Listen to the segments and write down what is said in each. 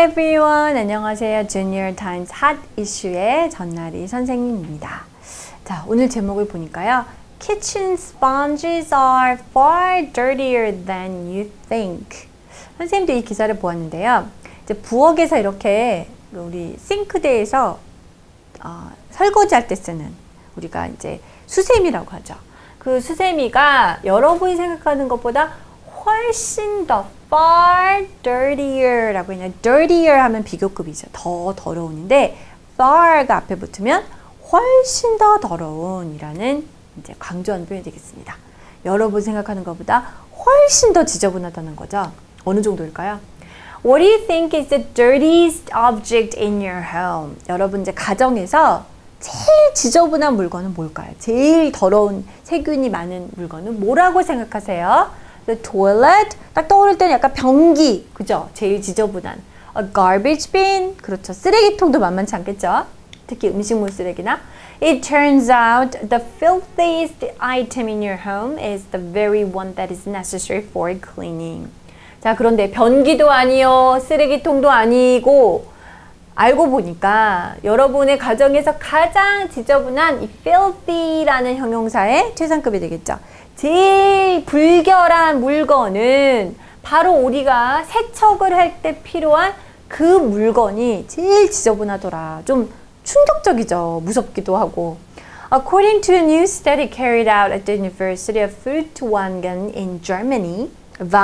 Hi everyone. 안녕하세요. Junior Times Hot Issue의 전나리 선생님입니다. 자, 오늘 제목을 보니까요. Kitchen sponges are far dirtier than you think. 선생님도 이 기사를 보았는데요. 이제 부엌에서 이렇게 우리 싱크대에서 설거지할 때 쓰는 우리가 이제 수세미라고 하죠. 그 수세미가 여러분이 생각하는 것보다 훨씬 더 far dirtier 라고 했냐. dirtier 하면 비교급이죠. 더 더러운인데 far가 앞에 붙으면 훨씬 더 더러운 이라는 이제 강조한 표현이 되겠습니다. 여러분 생각하는 것보다 훨씬 더 지저분하다는 거죠. 어느 정도일까요? What do you think is the dirtiest object in your home? 여러분 이제 가정에서 제일 지저분한 물건은 뭘까요? 제일 더러운 세균이 많은 물건은 뭐라고 생각하세요? The toilet, 딱 떠오를 때는 약간 변기, 그죠? 제일 지저분한. A garbage bin, 그렇죠. 쓰레기통도 만만치 않겠죠? 특히 음식물 쓰레기나. It turns out the filthiest item in your home is the very one that is necessary for cleaning. 자, 그런데 변기도 아니요, 쓰레기통도 아니고, 알고 보니까 여러분의 가정에서 가장 지저분한 이 filthy라는 형용사의 최상급이 되겠죠. 제일 불결한 물건은 바로 우리가 세척을 할 때 필요한 그 물건이 제일 지저분하더라. 좀 충격적이죠. 무섭기도 하고. According to a new study carried out at the University of Furtwangen in Germany,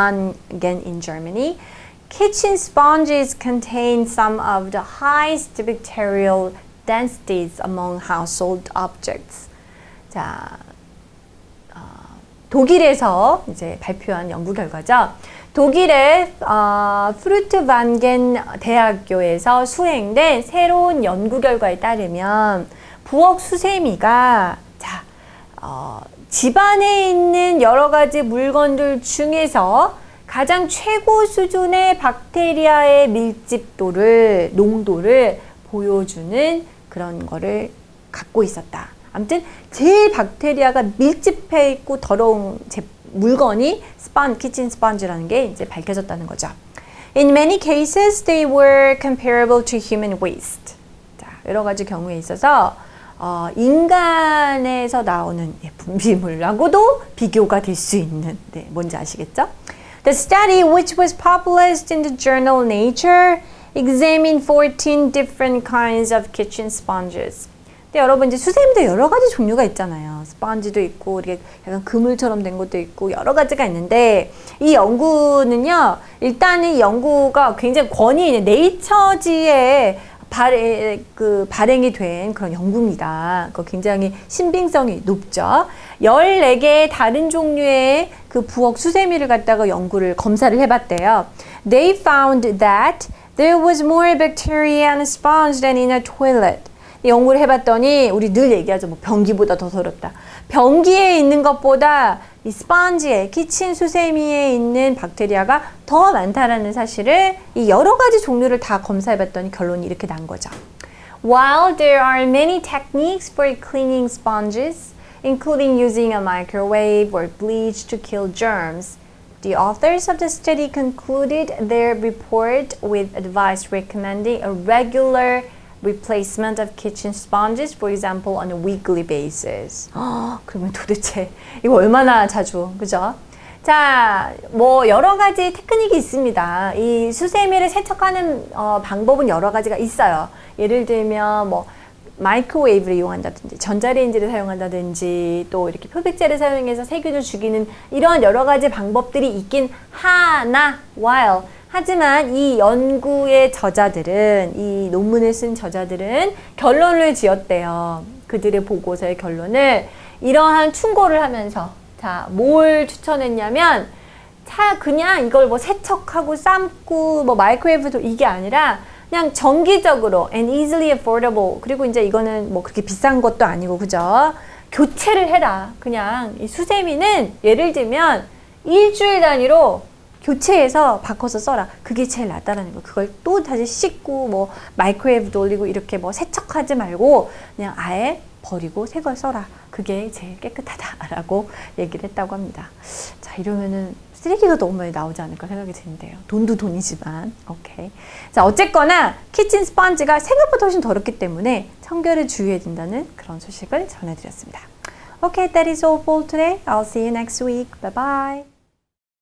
kitchen sponges contain some of the highest bacterial densities among household objects. 자, 독일에서 이제 발표한 연구 결과죠. 독일의 프루트반겐 대학교에서 수행된 새로운 연구 결과에 따르면 부엌 수세미가 집안에 있는 여러 가지 물건들 중에서 가장 최고 수준의 박테리아의 밀집도를, 농도를 보여주는 그런 거를 갖고 있었다. 아무튼 제일 박테리아가 밀집해 있고 더러운 물건이 키친 스펀지라는 게 이제 밝혀졌다는 거죠. In many cases, they were comparable to human waste. 자, 여러 가지 경우에 있어서 인간에서 나오는 분비물하고도 비교가 될 수 있는, 뭔지 아시겠죠? The study, which was published in the journal Nature, examined 14 different kinds of kitchen sponges. 근데 여러분 이제 수세미도 여러 가지 종류가 있잖아요. 스펀지도 있고 이렇게 약간 그물처럼 된 것도 있고 여러 가지가 있는데 이 연구는요. 일단은 이 연구가 굉장히 권위 있는 네이처지에 발행이 된 그런 연구입니다. 굉장히 신빙성이 높죠. 14개의 다른 종류의 그 부엌 수세미를 갖다가 검사를 해봤대요. They found that there was more bacteria in a sponge than in a toilet. 연구를 해봤더니 우리 늘 얘기하죠. 뭐 변기보다 더 더럽다. 변기에 있는 것보다 이 스펀지에 키친 수세미에 있는 박테리아가 더 많다라는 사실을 이 여러 가지 종류를 다 검사해봤더니 결론이 이렇게 난 거죠. While there are many techniques for cleaning sponges, including using a microwave or bleach to kill germs, the authors of the study concluded their report with advice recommending a regular replacement of kitchen sponges, for example, on a weekly basis. 그러면 도대체 이거 얼마나 자주, 그죠? 자, 뭐 여러 가지 테크닉이 있습니다. 이 수세미를 세척하는 방법은 여러 가지가 있어요. 예를 들면 뭐 마이크로웨이브를 이용한다든지 전자레인지를 사용한다든지 또 이렇게 표백제를 사용해서 세균을 죽이는 이런 여러 가지 방법들이 있긴 하나 while 하지만 이 연구의 저자들은, 이 논문을 쓴 저자들은 결론을 지었대요. 그들의 보고서의 결론을 이러한 충고를 하면서 자, 뭘 추천했냐면 그냥 이걸 뭐 세척하고 삶고 뭐 마이크로웨이브도 이게 아니라 그냥 정기적으로 and easily affordable, 그리고 이제 이거는 뭐 그렇게 비싼 것도 아니고, 그죠? 교체를 해라. 그냥 이 수세미는 예를 들면 일주일 단위로 교체해서 바꿔서 써라. 그게 제일 낫다라는 거. 그걸 또 다시 씻고 뭐 마이크로웨이브 돌리고 이렇게 뭐 세척하지 말고 그냥 아예 버리고 새 걸 써라. 그게 제일 깨끗하다라고 얘기를 했다고 합니다. 자, 이러면은 쓰레기가 너무 많이 나오지 않을까 생각이 드는데요. 돈도 돈이지만. 오케이. 자, 어쨌거나 키친 스펀지가 생각보다 훨씬 더럽기 때문에 청결에 주의해야 된다는 그런 소식을 전해드렸습니다. Okay, that is all for today. I'll see you next week. Bye bye.